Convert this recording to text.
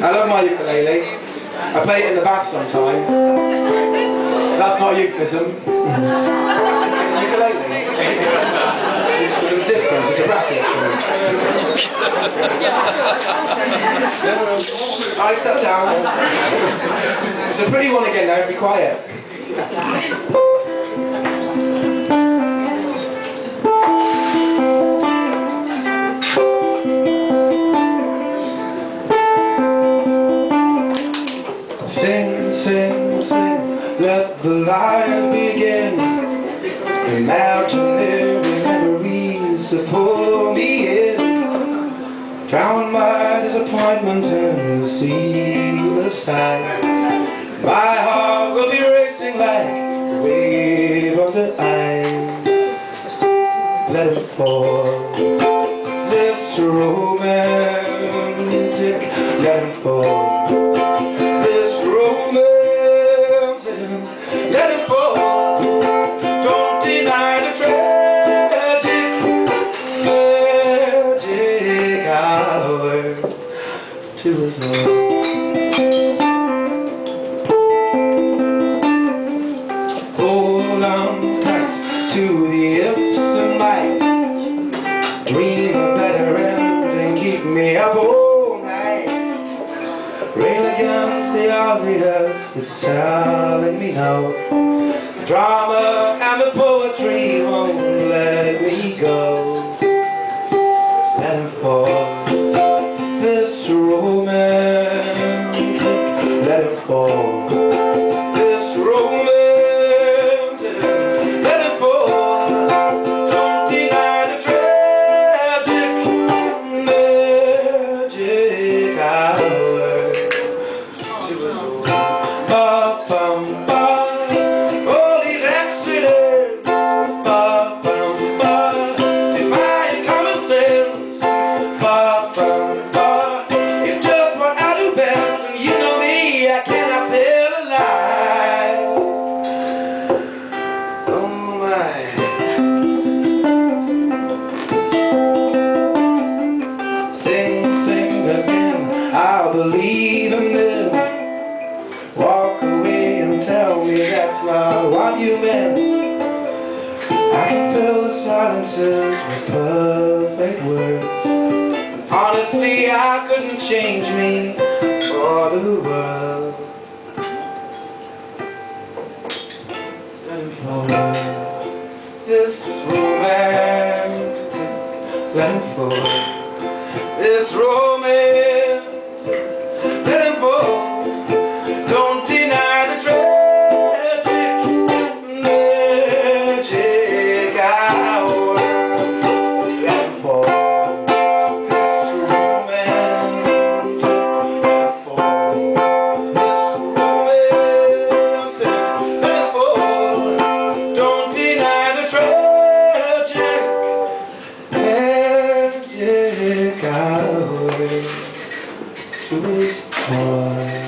I love my ukulele. I play it in the bath sometimes. That's not a euphemism. It's a ukulele. It's different, it's a brass instrument. Alright, step down. It's a pretty one again now, be quiet. Sing, sing, sing, let the lives begin. Imaginary memories to pull me in. Drown my disappointment in the sea of sight. My heart will be racing like a wave on the ice. Let it fall, this romantic, let it fall. Let it fall. Don't deny the tragic magic hour to us all. Hold on tight to the ifs and mights. Dream a better ending, keep me up all night. Rain against the obvious that's telling me no. The drama and the poetry won't let me go. Let it fall, this romantic, let it fall. This romantic, let it fall. Don't deny the tragic magic hour. All these accidents, defying common sense. It's just what I do best, and you know me, I cannot tell a lie. Oh my. Sing, sing again, I'll believe in this. Walk away and tell me that's not what you meant. I can fill the silences with perfect words. Honestly, I couldn't change me for the world. Let him fall. This romantic, let him fall. This romantic, let him fall. Don't deny the tragic magic hour. Let it fall. This romantic, let it fall. This romantic, let it fall. Don't deny the tragic magic hour to this point.